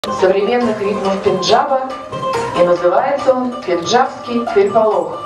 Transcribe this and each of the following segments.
современных ритмов пенджаба, и называется он «Пенджабский переполох».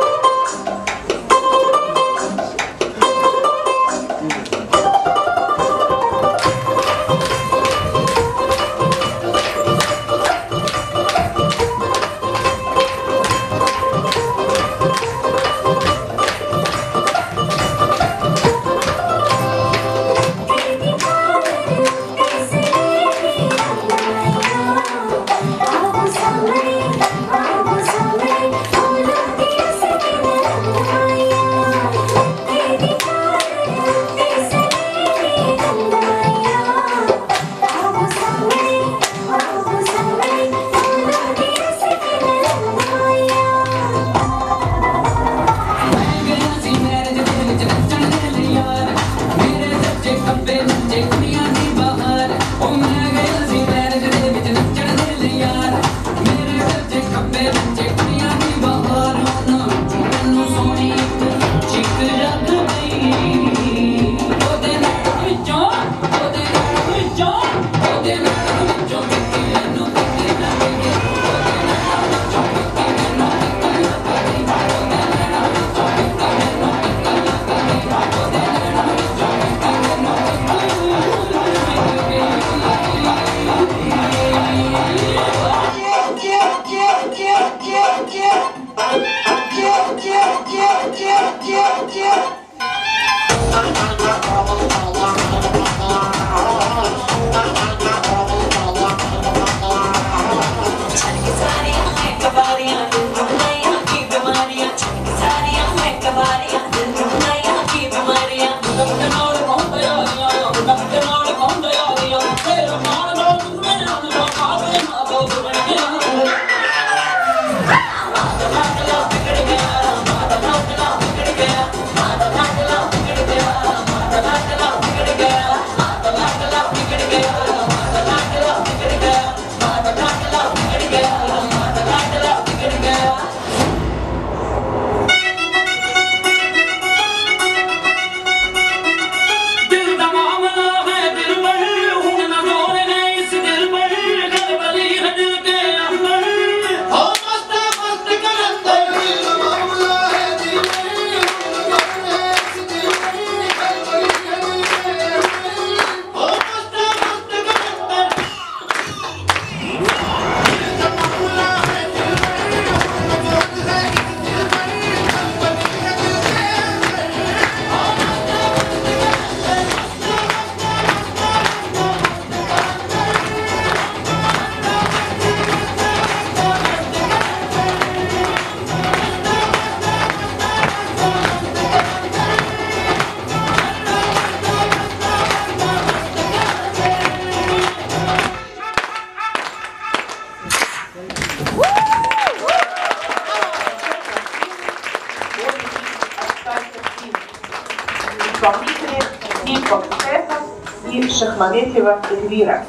Исполнители Ильфа Кутесов и Шахмаметьева Эльвира.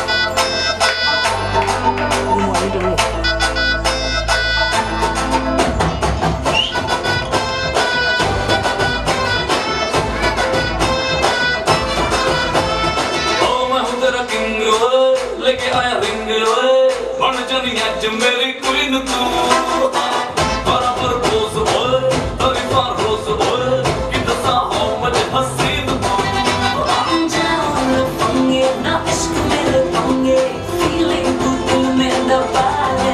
लेके आया रिंग बन जानी आज मेरी क्वीन तू बराबर रोज ओए तरीफा रोज ओए कि दसा हो मुझे हसीन तू I'm down लफंगे ना इश्क मेरे पंगे feeling तू दिल में दबा ले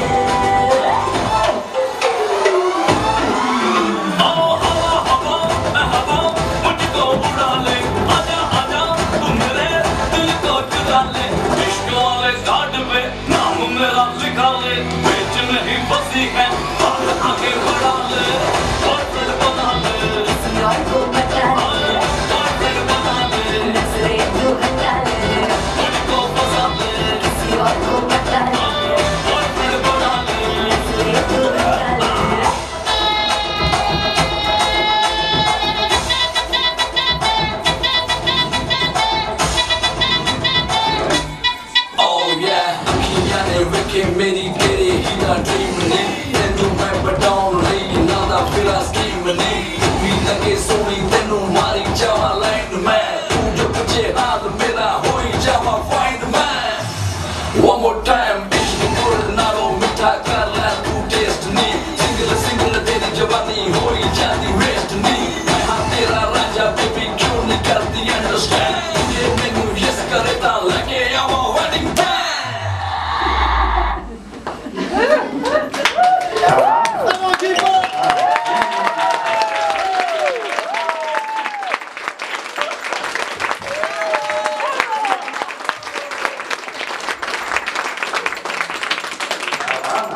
आओ हवा हवा मैं हवा मुझको उड़ा ले आजा आजा तू मेरे दिल को चुरा ले कार्ड पे नाम मेरा लिखा ले बेच नहीं बसी है आगे बढ़ा ले और दिल बना ले किसी और को बता ले और दिल बना ले नजरे तू हटा ले मुझको फंसा ले किसी और को बता ले और दिल बना ले नजरे तू हटा ले मेरी तेरे हीरा ड्रीम ने तेनू मैं बटाऊं रही ना दा फिरा स्कीम ने भी लगे सोनी तेनू मारी जावा लाइन में तू जो पूछे हाल मेरा होई जावा फाइंड मैं one more time